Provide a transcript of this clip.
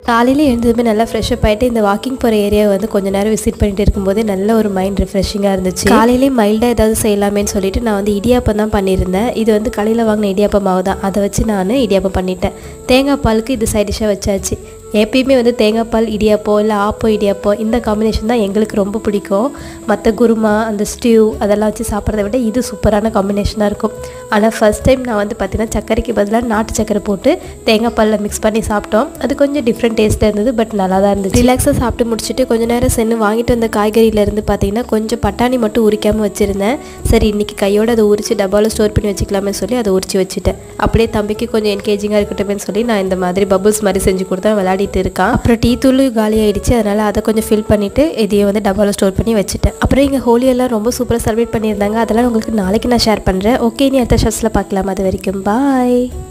காலையில எழுந்ததுமே நல்லா fresh up ஆகிட்டு இந்த வாக்கிங் போகிற ஏரியாவை வந்து கொஞ்ச நேரம் விசிட் பண்ணிட்டு இருக்கும்போதே நல்ல ஒரு மைண்ட் ரிஃப்ரெஷிங்காக இருந்துச்சு. காலையிலே மைல்டாக ஏதாவது செய்யலாமேன்னு சொல்லிட்டு நான் வந்து இடியாப்பம் தான் பண்ணியிருந்தேன். இது வந்து கடையில் வாங்கின இடியாப்பம் மாவு தான், அதை வச்சு நான் இடியாப்பம் பண்ணிட்டேன். தேங்காய் பாலுக்கு இது சைட் டிஷ்ஷாக வச்சாச்சு. எப்பயுமே வந்து தேங்காய் பால் இடியாப்போ இல்லை ஆப்போ இடியாப்போ இந்த காம்பினேஷன் தான் எங்களுக்கு ரொம்ப பிடிக்கும். மற்ற குருமா அந்த ஸ்டியூ அதெல்லாம் வச்சு சாப்பிட்றத விட இது சூப்பரான காம்பினேஷனாக இருக்கும். ஆனால் ஃபர்ஸ்ட் டைம் நான் வந்து பார்த்தீங்கன்னா சர்க்கரைக்கு பதிலாக நாட்டு சர்க்கரை போட்டு தேங்காய் பாலில் மிக்ஸ் பண்ணி சாப்பிட்டோம். அது கொஞ்சம் டிஃப்ரெண்ட் டேஸ்ட்டாக இருந்தது, பட் நல்லா தான் இருந்துச்சு. ரிலாக்ஸாக சாப்பிட்டு முடிச்சுட்டு கொஞ்சம் நேரம் சென்று வாங்கிட்டு வந்த காய்கறியிலேருந்து பார்த்தீங்கன்னா கொஞ்சம் பட்டாணி மட்டும் உரிக்காமல் வச்சுருந்தேன். சரி இன்றைக்கி கையோடு அதை உரித்து டப்பாவில் ஸ்டோர் பண்ணி வச்சுக்கலாமே சொல்லி அதை உரிச்சு வச்சுட்டேன். அப்படியே தம்பிக்கு கொஞ்சம் என்கேஜிங்காக இருக்கட்டும்னு சொல்லி நான் இந்த மாதிரி பபுள்ஸ் மாதிரி செஞ்சு கொடுத்தா விளையாடிட்டு இருக்கான். அப்புறம் டீ தூள் காலி ஆகிடுச்சு, அதனால் அதை கொஞ்சம் ஃபில் பண்ணிவிட்டு இதையும் வந்து டப்பாவில் ஸ்டோர் பண்ணி வச்சுட்டேன். அப்புறம் இங்கே ஹோலியெல்லாம் ரொம்ப சூப்பராக செலிப்ரேட் பண்ணியிருந்தாங்க. அதெல்லாம் உங்களுக்கு நாளைக்கு நான் ஷேர் பண்ணுறேன். ஓகே, நீ அடுத்த ஷார்ட்ஸில் பார்க்கலாம். அது வரைக்கும் பாய்.